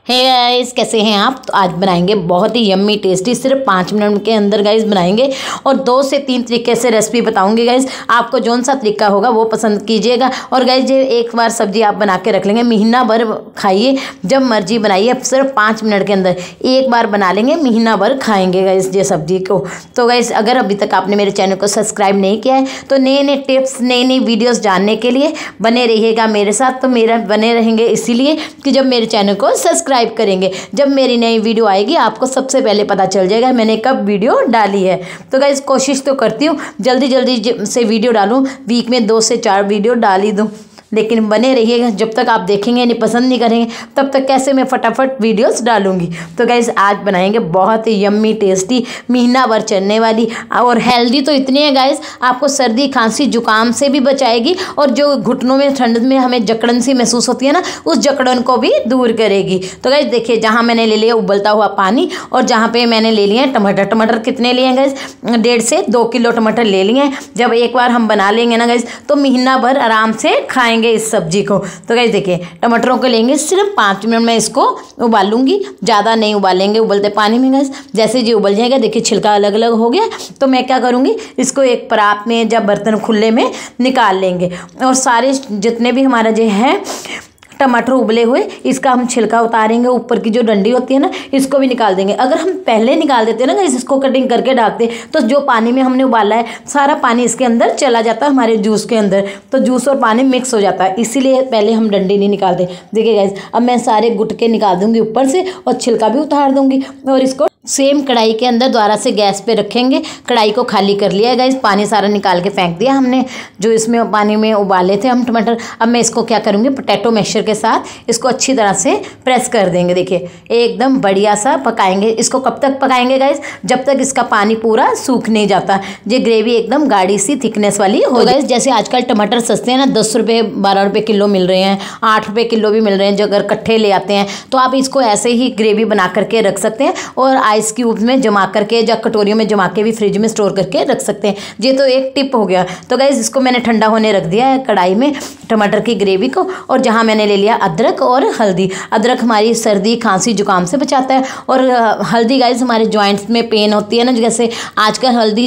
Hey guys, कैसे हैं आप। तो आज बनाएंगे बहुत ही यम्मी टेस्टी, सिर्फ 5 मिनट के अंदर गाइस बनाएंगे। और 2 से 3 तरीके से रेसिपी बताऊंगी गाइस। आपको जौन सा तरीका होगा वो पसंद कीजिएगा। और गाइस ये एक बार सब्जी आप बना के रख लेंगे, महीना भर खाइए, जब मर्जी बनाइए। सिर्फ 5 मिनट के अंदर एक बार बना लेंगे, महीना भर खाएंगे गाइस ये सब्जी को। तो गाइस अगर अभी तक आपने मेरे चैनल को सब्सक्राइब नहीं किया है तो नए नए टिप्स, नई नई वीडियोज़ जानने के लिए बने रहिएगा मेरे साथ। तो मेरा बने रहेंगे इसीलिए कि जब मेरे चैनल को सब्सक्राइब करेंगे, जब मेरी नई वीडियो आएगी आपको सबसे पहले पता चल जाएगा मैंने कब वीडियो डाली है। तो गाइस कोशिश तो करती हूँ जल्दी जल्दी से वीडियो डालूँ, वीक में 2 से 4 वीडियो डाल ही दूँ, लेकिन बने रहिएगा। जब तक आप देखेंगे नहीं, पसंद नहीं करेंगे, तब तक कैसे मैं फटाफट वीडियोस डालूंगी। तो गाइस आज बनाएंगे बहुत ही यम्मी टेस्टी, महीना भर चलने वाली और हेल्दी तो इतनी है गाइस, आपको सर्दी खांसी जुकाम से भी बचाएगी। और जो घुटनों में ठंड में हमें जकड़न सी महसूस होती है ना, उस जकड़न को भी दूर करेगी। तो गाइस देखिए, जहाँ मैंने ले लिया उबलता हुआ पानी और जहाँ पे मैंने ले लिए टमाटर। टमाटर कितने लिए हैं गाइस? 1.5 से 2 किलो टमाटर ले लिए हैं। जब एक बार हम बना लेंगे ना गाइस तो महीना भर आराम से खाएंगे इस सब्जी को। तो गाइस देखिए, टमाटरों को लेंगे, सिर्फ 5 मिनट में इसको उबालूंगी, ज़्यादा नहीं उबालेंगे उबलते पानी में गाइस। जैसे जी उबल जाएगा, देखिए छिलका अलग अलग हो गया, तो मैं क्या करूँगी, इसको एक परात में या बर्तन खुले में निकाल लेंगे। और सारे जितने भी हमारा जो है टमाटर उबले हुए, इसका हम छिलका उतारेंगे, ऊपर की जो डंडी होती है ना इसको भी निकाल देंगे। अगर हम पहले निकाल देते हैं ना इसको कटिंग करके डालते तो जो पानी में हमने उबाला है सारा पानी इसके अंदर चला जाता है, हमारे जूस के अंदर, तो जूस और पानी मिक्स हो जाता है। इसीलिए पहले हम डंडी नहीं निकालते। देखिए गाइस, अब मैं सारे गुटके निकाल दूंगी ऊपर से और छिलका भी उतार दूंगी। और इसको सेम कढ़ाई के अंदर दोबारा से गैस पे रखेंगे। कढ़ाई को खाली कर लिया है गाइस, पानी सारा निकाल के फेंक दिया हमने, जो इसमें पानी में उबाले थे हम टमाटर। अब मैं इसको क्या करूँगी, पोटैटो मैशर के साथ इसको अच्छी तरह से प्रेस कर देंगे। देखिए एकदम बढ़िया सा पकाएंगे। इसको कब तक पकाएंगे गाइस? जब तक इसका पानी पूरा सूख नहीं जाता, ये ग्रेवी एकदम गाढ़ी सी थिकनेस वाली हो गाइस। जैसे आजकल टमाटर सस्ते हैं ना, 10 रुपये 12 रुपये किलो मिल रहे हैं, 8 रुपये किलो भी मिल रहे हैं। जो अगर कट्ठे ले आते हैं तो आप इसको ऐसे ही ग्रेवी बना करके रख सकते हैं और आइस क्यूब में जमा करके या कटोरियों में जमा के भी फ्रिज में स्टोर करके रख सकते हैं। ये तो एक टिप हो गया। तो गाइस इसको मैंने ठंडा होने रख दिया है कढ़ाई में टमाटर की ग्रेवी को। और जहाँ मैंने ले लिया अदरक और हल्दी। अदरक हमारी सर्दी खांसी जुकाम से बचाता है और हल्दी गाइस हमारे जॉइंट्स में पेन होती है ना, जैसे आजकल हल्दी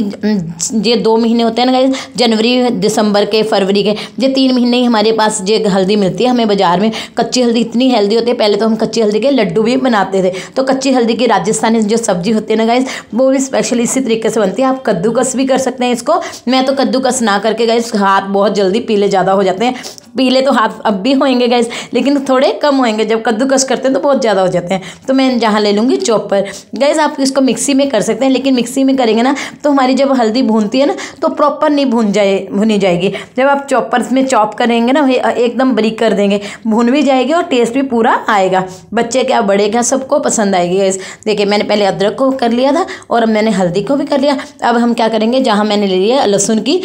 ये 2 महीने होते हैं ना गाइस, जनवरी दिसंबर के फरवरी के, ये 3 महीने ही हमारे पास ये हल्दी मिलती है हमें बाजार में। कच्ची हल्दी इतनी हेल्दी होती है, पहले तो हम कच्ची हल्दी के लड्डू भी बनाते थे। तो कच्ची हल्दी की राजस्थानी जो सब्जी होती है ना गाइस, वो भी स्पेशल इसी तरीके से बनती है। आप कद्दूकस भी कर सकते हैं इसको। मैं तो कद्दूकस ना करके गाइस, हाथ बहुत जल्दी पीले ज़्यादा हो जाते हैं। पीले तो हाथ अब भी होंगे गाइस, लेकिन थोड़े कम होंगे। जब कद्दूकस करते हैं तो बहुत ज़्यादा हो जाते हैं। तो मैं जहाँ ले लूँगी चॉपर। गाइस आप इसको मिक्सी में कर सकते हैं, लेकिन मिक्सी में करेंगे ना तो हमारी जब हल्दी भूनती है ना तो प्रॉपर नहीं भुनी जाएगी। जब आप चॉपर में चॉप करेंगे ना, एकदम बारीक कर देंगे, भून भी जाएगी और टेस्ट भी पूरा आएगा। बच्चे क्या बड़े क्या सबको पसंद आएगी गाइस। देखिए मैंने पहले अदरक को कर लिया था और अब मैंने हल्दी को भी कर लिया। अब हम क्या करेंगे, जहाँ मैंने ले लिया लहसुन की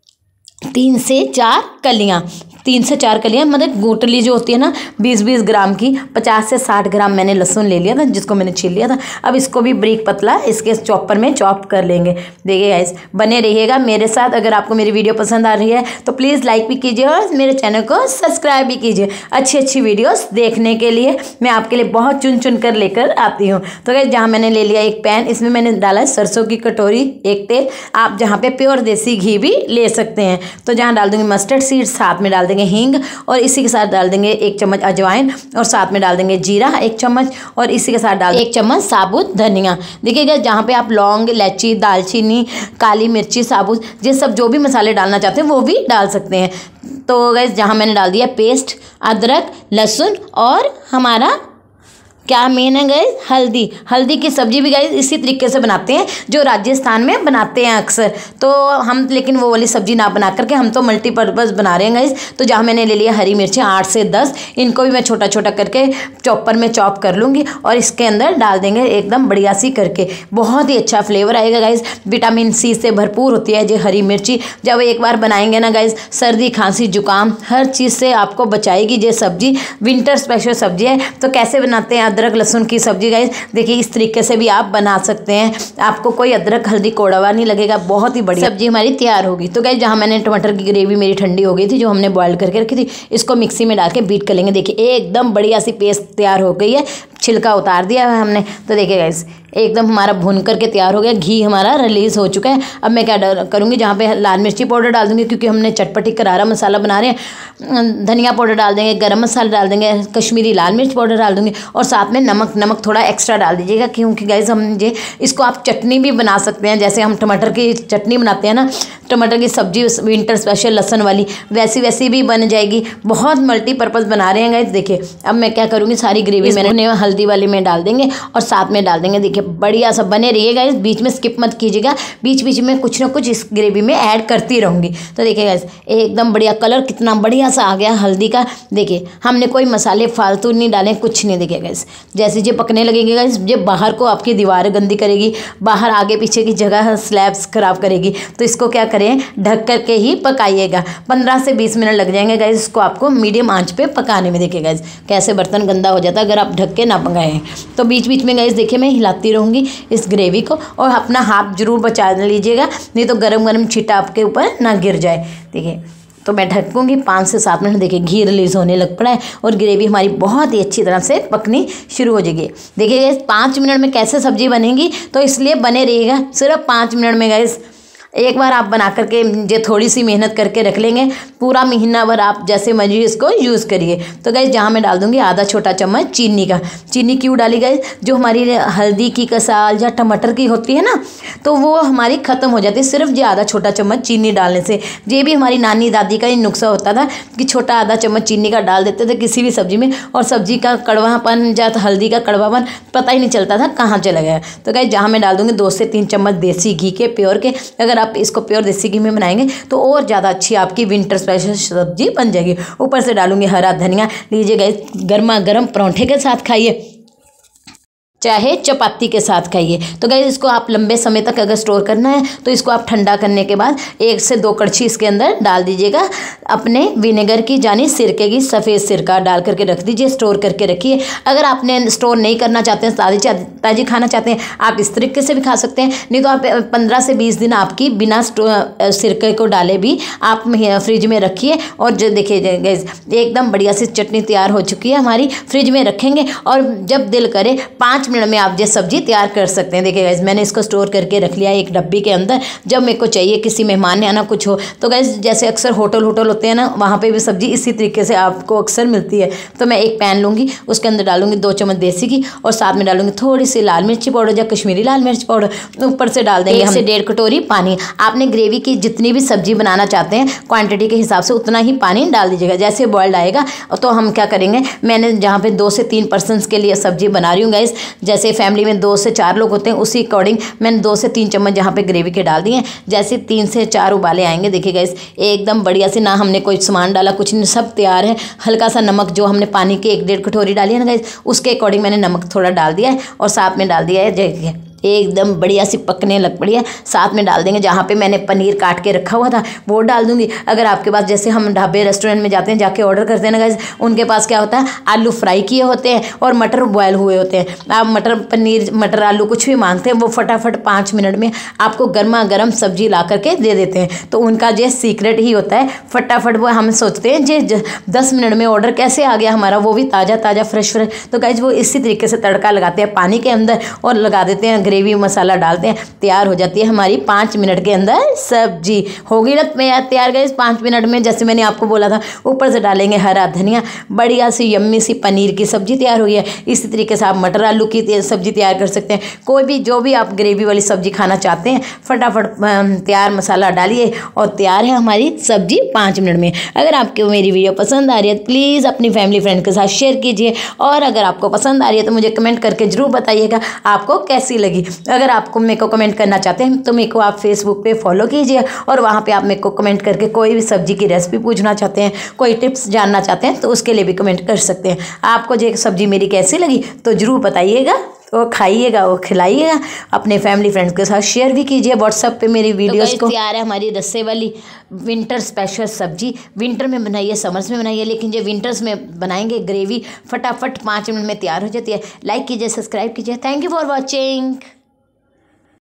3 से 4 कलियाँ, 3 से 4 कलियाँ, मतलब गोटली जो होती है ना 20-20 ग्राम की, 50 से 60 ग्राम मैंने लहसुन ले लिया था, जिसको मैंने छील लिया था। अब इसको भी बारीक पतला इसके चॉपर में चॉप कर लेंगे। देखिए गाइस बने रहिएगा मेरे साथ। अगर आपको मेरी वीडियो पसंद आ रही है तो प्लीज़ लाइक भी कीजिए और मेरे चैनल को सब्सक्राइब भी कीजिए। अच्छी अच्छी वीडियोस देखने के लिए मैं आपके लिए बहुत चुन चुन कर लेकर आती हूँ। तो गाइस जहाँ मैंने ले लिया एक पैन, इसमें मैंने डाला है सरसों की कटोरी, एक तेल। आप जहाँ पे प्योर देसी घी भी ले सकते हैं। तो जहाँ डाल दूँगी मस्टर्ड सीड, साथ में डाल देंगे हींग और इसी के साथ डाल देंगे 1 चम्मच अजवाइन और साथ में डाल देंगे जीरा 1 चम्मच और इसी के साथ डाल 1 चम्मच साबुत धनिया। देखिएगा जहाँ पे आप लौंग, इलायची, दालचीनी, काली मिर्ची साबुत, ये सब जो भी मसाले डालना चाहते हैं वो भी डाल सकते हैं। तो गाइस जहाँ मैंने डाल दिया पेस्ट अदरक लहसुन और हमारा क्या मेन है गाइस, हल्दी। हल्दी की सब्जी भी गाइस इसी तरीके से बनाते हैं जो राजस्थान में बनाते हैं अक्सर। तो हम लेकिन वो वाली सब्जी ना बना करके हम तो मल्टीपर्पज़ बना रहे हैं गाइस। तो जहाँ मैंने ले लिया हरी मिर्ची 8 से 10, इनको भी मैं छोटा छोटा करके चॉपर में चॉप कर लूँगी और इसके अंदर डाल देंगे एकदम बढ़िया सी करके। बहुत ही अच्छा फ्लेवर आएगा गाइस। विटामिन सी से भरपूर होती है ये हरी मिर्ची। जब एक बार बनाएंगे ना गाइस, सर्दी खांसी जुकाम हर चीज़ से आपको बचाएगी ये सब्जी। विंटर स्पेशल सब्जी है। तो कैसे बनाते हैं अदरक लहसुन की सब्जी गाइस, देखिए इस तरीके से भी आप बना सकते हैं। आपको कोई अदरक हल्दी कोड़वा नहीं लगेगा, बहुत ही बढ़िया सब्जी हमारी तैयार होगी। तो गाइस जहाँ मैंने टमाटर की ग्रेवी मेरी ठंडी हो गई थी, जो हमने बॉईल करके रखी थी, इसको मिक्सी में डाल के बीट कर लेंगे। देखिए एकदम बढ़िया सी पेस्ट तैयार हो गई है। छिलका उतार दिया है हमने। तो देखिए गाइस एकदम हमारा भून करके तैयार हो गया, घी हमारा रिलीज़ हो चुका है। अब मैं क्या करूँगी, जहाँ पे लाल मिर्ची पाउडर डाल दूँगी क्योंकि हमने चटपटी करारा मसाला बना रहे हैं। धनिया पाउडर डाल देंगे, गरम मसाला डाल देंगे, कश्मीरी लाल मिर्च पाउडर डाल दूँगी और साथ में नमक थोड़ा एक्स्ट्रा डाल दीजिएगा क्योंकि गाइस हम ये इसको आप चटनी भी बना सकते हैं, जैसे हम टमाटर की चटनी बनाते हैं ना, टमाटर की सब्जी विंटर स्पेशल लहसुन वाली, वैसी भी बन जाएगी। बहुत मल्टीपर्पज़ बना रहे हैं गाइस। देखिए अब मैं क्या करूँगी, सारी ग्रेवी मैंने हल्दी वाली में डाल देंगे और साथ में डाल देंगे। देखिए बढ़िया सा बने रहिएगा गाइस, बीच में स्किप मत कीजिएगा, बीच में कुछ ना कुछ इस ग्रेवी में ऐड करती रहूँगी। तो देखिए गाइस एकदम बढ़िया कलर कितना बढ़िया सा आ गया हल्दी का। देखिए हमने कोई मसाले फालतू नहीं डाले, कुछ नहीं। देखिए गाइस जैसे ये पकने लगेंगे गाइस, ये बाहर को आपकी दीवार गंदी करेगी, बाहर आगे पीछे की जगह स्लैब्स खराब करेगी। तो इसको क्या करें, ढक करके ही पकाइएगा। 15 से 20 मिनट लग जाएंगे गाइस इसको आपको मीडियम आंच पे पकाने में। देखिए गाइस कैसे बर्तन गंदा हो जाता है अगर आप ढक के ना पकाएं। तो बीच में गाइस देखिए मैं हिलाती रहूँगी इस ग्रेवी को, और अपना हाथ जरूर बचा लीजिएगा, नहीं तो गरम छींटा आपके ऊपर ना गिर जाए। देखिए तो मैं ढकूँगी 5 से 7 मिनट। देखिए घी रिलीज़ होने लग पड़ा है और ग्रेवी हमारी बहुत ही अच्छी तरह से पकनी शुरू हो जाएगी। देखिए गाइस 5 मिनट में कैसे सब्जी बनेगी, तो इसलिए बने रहिएगा सिर्फ 5 मिनट में गाइस। एक बार आप बना करके ये थोड़ी सी मेहनत करके रख लेंगे, पूरा महीना भर आप जैसे मर्जी इसको यूज़ करिए। तो गाइस जहाँ मैं डाल दूँगी आधा छोटा चम्मच चीनी का। चीनी क्यों डाली गाइस, जो हमारी हल्दी की कसाल या टमाटर की होती है ना, तो वो हमारी ख़त्म हो जाती है सिर्फ ये आधा छोटा चम्मच चीनी डालने से। ये भी हमारी नानी दादी का ही नुस्खा होता था कि छोटा आधा चम्मच चीनी का डाल देते थे किसी भी सब्ज़ी में, और सब्ज़ी का कड़वापन या हल्दी का कड़वापन पता ही नहीं चलता था कहाँ चला गया। तो गाइस जहाँ मैं डाल दूँगी 2 से 3 चम्मच देसी घी के, प्योर के। अगर आप इसको प्योर देसी घी में बनाएंगे तो और ज़्यादा अच्छी आपकी विंटर स्पेशल सब्जी बन जाएगी। ऊपर से डालूंगी हरा धनिया। लीजिए गाइस गर्मा गर्म परांठे के साथ खाइए, चाहे चपाती के साथ खाइए। तो गाइस इसको आप लंबे समय तक अगर स्टोर करना है तो इसको आप ठंडा करने के बाद 1 से 2 कड़छी इसके अंदर डाल दीजिएगा अपने विनेगर की, यानी सिरके की, सफ़ेद सिरका डाल करके रख दीजिए, स्टोर करके रखिए। अगर आपने स्टोर नहीं करना चाहते हैं, ताज़ी खाना चाहते हैं, आप इस तरीके से भी खा सकते हैं। नहीं तो आप 15 से 20 दिन आपकी बिना सिरके को डाले भी आप फ्रिज में रखिए। और जो देखिए गाइस एकदम बढ़िया सी चटनी तैयार हो चुकी है हमारी। फ्रिज में रखेंगे और जब दिल करे 5 मिनट में आप ये सब्जी तैयार कर सकते हैं। देखिए गाइस मैंने इसको स्टोर करके रख लिया एक डब्बी के अंदर। जब मेरे को चाहिए, किसी मेहमान ने आना कुछ हो, तो गाइस जैसे अक्सर होटल होते हैं ना, वहाँ पे भी सब्जी इसी तरीके से आपको अक्सर मिलती है। तो मैं एक पैन लूँगी, उसके अंदर डालूंगी 2 चम्मच देसी घी और साथ में डालूंगी थोड़ी सी लाल मिर्ची पाउडर या कश्मीरी लाल मिर्च पाउडर। ऊपर से डाल देंगे 1 से 1.5 कटोरी पानी। आपने ग्रेवी की जितनी भी सब्जी बनाना चाहते हैं क्वांटिटी के हिसाब से उतना ही पानी डाल दीजिएगा। जैसे बॉइल्ड आएगा तो हम क्या करेंगे, मैंने जहाँ पे 2 से 3 पर्सन्स के लिए सब्जी बना रही हूँ गाइस, जैसे फैमिली में 2 से 4 लोग होते हैं, उसी अकॉर्डिंग मैंने 2 से 3 चम्मच यहाँ पे ग्रेवी के डाल दिए हैं। जैसे 3 से 4 उबाले आएंगे, देखिए गाइस एकदम बढ़िया से, ना हमने कोई सामान डाला, कुछ नहीं, सब तैयार है। हल्का सा नमक, जो हमने पानी की 1-1.5 कटोरी डाली है ना गाइस, उसके अकॉर्डिंग मैंने नमक थोड़ा डाल दिया है और साथ में डाल दिया है देखिए एकदम बढ़िया सी पकने लग पड़ी है। साथ में डाल देंगे जहाँ पे मैंने पनीर काट के रखा हुआ था वो डाल दूंगी। अगर आपके पास, जैसे हम ढाबे रेस्टोरेंट में जाते हैं, जाके ऑर्डर करते हैं ना गाइस, उनके पास क्या होता है, आलू फ्राई किए होते हैं और मटर बॉयल हुए होते हैं। आप मटर पनीर, मटर आलू कुछ भी मांगते हैं, वो फटाफट 5 मिनट में आपको गर्मा गर्म सब्जी ला करके दे देते हैं। तो उनका जो सीक्रेट ही होता है, फटाफट वो हम सोचते हैं जे 10 मिनट में ऑर्डर कैसे आ गया हमारा, वो भी ताज़ा ताज़ा फ्रेश। तो गाइस वो इसी तरीके से तड़का लगाते हैं पानी के अंदर और लगा देते हैं, ग्रेवी मसाला डालते हैं, तैयार हो जाती है हमारी 5 मिनट के अंदर सब्जी। होगी ना तैयार गाइस 5 मिनट में, जैसे मैंने आपको बोला था। ऊपर से डालेंगे हरा धनिया, बढ़िया सी यम्मी सी पनीर की सब्जी तैयार हुई है। इसी तरीके से आप मटर आलू की सब्जी तैयार कर सकते हैं। कोई भी जो भी आप ग्रेवी वाली सब्जी खाना चाहते हैं, फटाफट तैयार मसाला डालिए और तैयार है हमारी सब्जी 5 मिनट में। अगर आपको मेरी वीडियो पसंद आ रही है प्लीज़ अपनी फैमिली फ्रेंड के साथ शेयर कीजिए, और अगर आपको पसंद आ रही है तो मुझे कमेंट करके ज़रूर बताइएगा आपको कैसी लगी। अगर आपको मेरे को कमेंट करना चाहते हैं तो मेरे को आप फेसबुक पे फॉलो कीजिए, और वहाँ पे आप मेरे को कमेंट करके कोई भी सब्जी की रेसिपी पूछना चाहते हैं, कोई टिप्स जानना चाहते हैं, तो उसके लिए भी कमेंट कर सकते हैं। आपको जो सब्जी मेरी कैसी लगी तो ज़रूर बताइएगा, वो खाइएगा, वो खिलाइएगा, अपने फैमिली फ्रेंड्स के साथ शेयर भी कीजिए व्हाट्सएप पे मेरी वीडियोस को। तैयार है हमारी रस्से वाली विंटर स्पेशल सब्जी। विंटर में बनाइए, समर्स में बनाइए, लेकिन जो विंटर्स में बनाएंगे ग्रेवी फटाफट 5 मिनट में तैयार हो जाती है। लाइक कीजिए, सब्सक्राइब कीजिए। Thank you for watching.